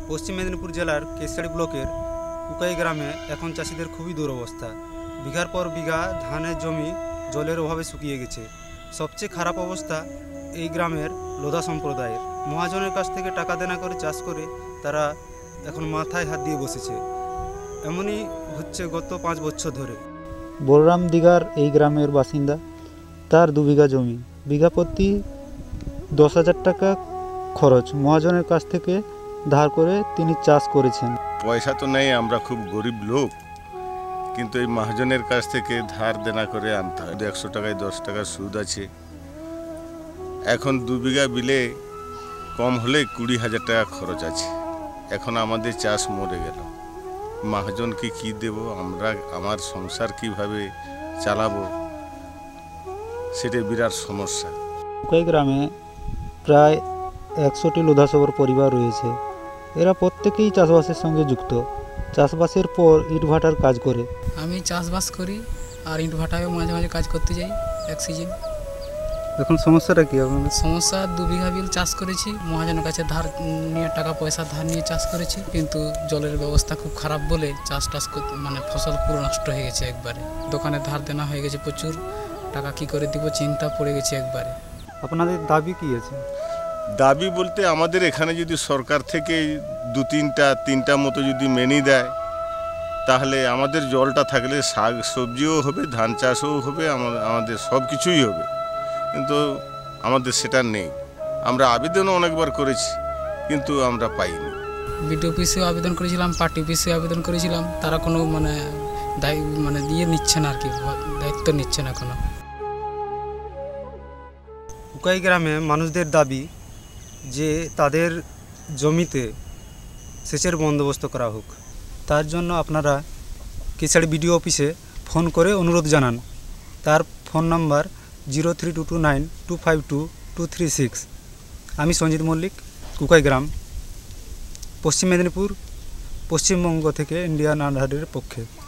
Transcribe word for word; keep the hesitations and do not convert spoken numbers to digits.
পশ্চিম মেদিনীপুর জেলার কেশারি ব্লকের কুকাই গ্রামে এখন চাষিদের খুবই দুরবস্থা। বিঘার পর বিঘা ধানের জমি জলের অভাবে শুকিয়ে গেছে। সবচেয়ে খারাপ অবস্থা এই গ্রামের লোধা সম্প্রদায়ের। মহাজনের কাছ থেকে টাকা দেনা করে চাষ করে তারা এখন মাথায় হাত দিয়ে বসেছে। এমনই হচ্ছে গত পাঁচ বছর ধরে। বলরাম দিঘার এই গ্রামের বাসিন্দা। তার দু বিঘা জমি, বিঘা প্রতি দশ হাজার টাকা খরচ মহাজনের কাছ থেকে ধার করে তিনি চাষ করেছেন। পয়সা তো নেই, আমরা খুব গরিব লোক, কিন্তু এই মহাজনের কাছ থেকে ধার দেনা করে আনতে হয়। একশো টাকায় দশ টাকার সুদ আছে। এখন দু বিঘা বিলে কম হলে কুড়ি হাজার টাকা খরচ আছে। এখন আমাদের চাষ মরে গেল, মহাজনকে কি দেব আমরা, আমার সংসার কিভাবে চালাবো, সেটা বিরাট সমস্যা। কুকাই গ্রামে প্রায় একশোটি লোধাসবর পরিবার রয়েছে। এরা প্রত্যেকেই চাষবাসের সঙ্গে যুক্ত। চাষবাসের পর ইটভাটার কাজ করে। আমি চাষবাস করি আর ইটভাটায়ও মাঝে মাঝে কাজ করতে যাই এক সিজন। এখন সমস্যাটা কি? আপনাদের সমস্যা, দু বিঘা বিল চাষ করেছি, মহাজনের কাছে ধার নিয়ে টাকা পয়সা ধার নিয়ে চাষ করেছি, কিন্তু জলের ব্যবস্থা খুব খারাপ বলে চাষ টাস করতে মানে ফসল পুরো নষ্ট হয়ে গেছে একবারে। দোকানে ধার দেনা হয়ে গেছে প্রচুর, টাকা কি করে দিব চিন্তা পড়ে গেছে একবারে। আপনাদের দাবি কি আছে? দাবি বলতে আমাদের এখানে যদি সরকার থেকে দু তিনটা তিনটা মতো যদি মেনি দেয়, তাহলে আমাদের জলটা থাকলে শাক সবজিও হবে, ধান চাষও হবে, আমাদের সব কিছুই হবে। কিন্তু আমাদের সেটা নেই। আমরা আবেদনও অনেকবার করেছি, কিন্তু আমরা পাইনি। বিডিও অফিসেও আবেদন করেছিলাম, পার্টি অফিসেও আবেদন করেছিলাম, তারা কোনো মানে দায়ী মানে দিয়ে নিচ্ছে না আর কি, দায়িত্ব নিচ্ছে না কোনো। কুকাই গ্রামে মানুষদের দাবি যে তাদের জমিতে সেচের বন্দোবস্ত করা হোক। তার জন্য আপনারা কেশারি বিডিও অফিসে ফোন করে অনুরোধ জানান। তার phone number zero three two two nine two five two two three six. আমি সঞ্জিত মল্লিক, কুকাই গ্রাম, পশ্চিম মেদিনীপুর, পশ্চিমবঙ্গ থেকে ইন্ডিয়ান আনহার্ডের পক্ষে।